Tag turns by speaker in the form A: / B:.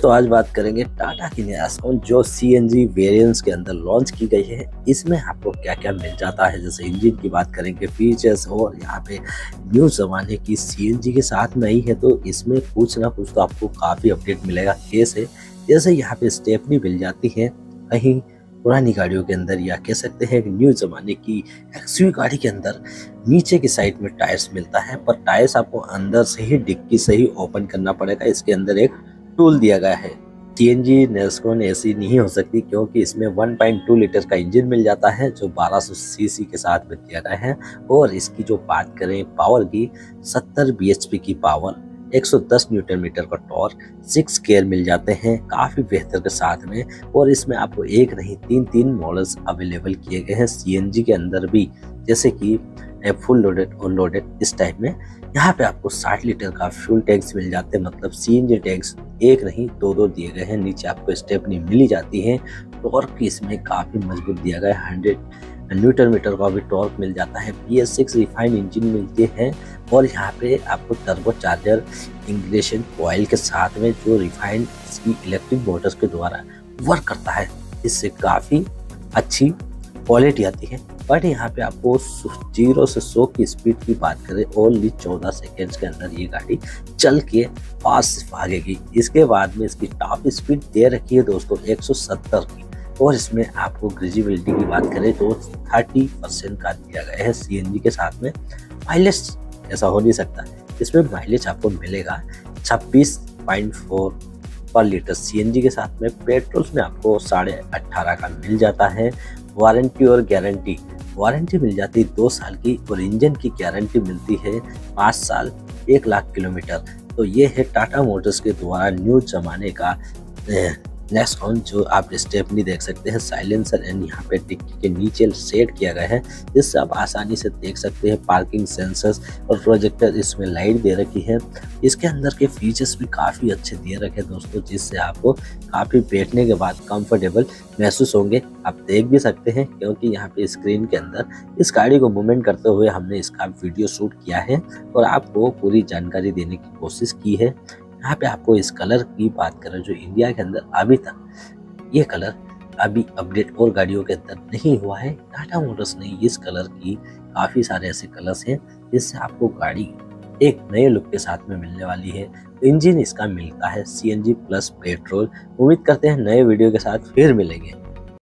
A: दोस्तों आज बात करेंगे टाटा की नेक्सॉन जो सीएनजी वेरिएंट्स के अंदर लॉन्च की गई है। इसमें आपको क्या क्या मिल जाता है, जैसे इंजन की बात करेंगे, फीचर्स, और यहाँ पे न्यू जमाने की सीएनजी के साथ में आई है तो इसमें कुछ ना कुछ तो आपको काफ़ी अपडेट मिलेगा। कैसे, जैसे यहाँ पे स्टेपनी मिल जाती है कहीं पुरानी गाड़ियों के अंदर, या कह सकते हैं न्यू जमाने की एक्सयूवी गाड़ी के अंदर नीचे की साइड में टायर्स मिलता है, पर टायर्स आपको अंदर से ही डिक्की से ही ओपन करना पड़ेगा। इसके अंदर एक टूल दिया गया है। सीएनजी नेक्सॉन ऐसी नहीं हो सकती क्योंकि इसमें 1.2 लीटर का इंजन मिल जाता है जो 1200 सीसी के साथ में दिया गया है। और इसकी जो बात करें पावर की, 70 bhp की पावर, 110 न्यूटन मीटर का टॉर्क, 6 गियर मिल जाते हैं काफ़ी बेहतर के साथ में। और इसमें आपको एक नहीं तीन मॉडल्स अवेलेबल किए गए हैं सीएनजी के अंदर भी, जैसे कि फुल लोडेड और लोडेड। इस टाइप में यहाँ पे आपको 60 लीटर का फ्यूल टैंक्स मिल जाते हैं, मतलब सीएनजी टैंक्स एक नहीं दो दिए गए हैं। नीचे आपको स्टेपनी मिली जाती है। टॉर्क इसमें काफ़ी मजबूत दिया गया है, 100 न्यूटन मीटर का भी टॉर्क मिल जाता है। BS6 रिफाइंड इंजन मिलते हैं और यहाँ पे आपको टर्बो चार्जर इंटीग्रेशन कॉइल के साथ में जो रिफाइंड इसकी इलेक्ट्रिक मोटर्स के द्वारा वर्क करता है, इससे काफ़ी अच्छी क्वालिटी आती है। बट यहाँ पे आपको 0 से 100 की स्पीड की बात करें, ओनली 14 सेकेंड्स के अंदर ये गाड़ी चल के पास भागेगी। इसके बाद में इसकी टॉप स्पीड दे रखी है दोस्तों 170 की, और इसमें आपको ग्रेजिबिलिटी की बात करें तो 30% का दिया गया है सीएनजी के साथ में। माइलेज ऐसा हो नहीं सकता, इसमें माइलेज आपको मिलेगा 26.4 पर लीटर सीएनजी के साथ में। पेट्रोल में आपको 18.5 का मिल जाता है। वारंटी और वारंटी मिल जाती है 2 साल की, और इंजन की गारंटी मिलती है 5 साल 1 लाख किलोमीटर। तो ये है टाटा मोटर्स के द्वारा न्यू जमाने का नेक्सॉन, जो आप स्टेपनी देख सकते हैं, साइलेंसर एंड यहाँ पे डिक्की के नीचे सेट किया गया है, जिससे आप आसानी से देख सकते हैं। पार्किंग सेंसर्स और प्रोजेक्टर, इसमें लाइट दे रखी है। इसके अंदर के फीचर्स भी काफ़ी अच्छे दे रखे हैं दोस्तों, जिससे आपको काफ़ी बैठने के बाद कंफर्टेबल महसूस होंगे। आप देख भी सकते हैं क्योंकि यहाँ पे स्क्रीन के अंदर इस गाड़ी को मूवमेंट करते हुए हमने इसका वीडियो शूट किया है और आपको पूरी जानकारी देने की कोशिश की है। यहाँ पे आपको इस कलर की बात करें, जो इंडिया के अंदर अभी तक ये कलर अभी अपडेट और गाड़ियों के अंदर नहीं हुआ है। टाटा मोटर्स ने इस कलर की काफ़ी सारे ऐसे कलर्स हैं जिससे आपको गाड़ी एक नए लुक के साथ में मिलने वाली है। इंजन इसका मिलता है सीएनजी प्लस पेट्रोल। उम्मीद करते हैं नए वीडियो के साथ फिर मिलेंगे।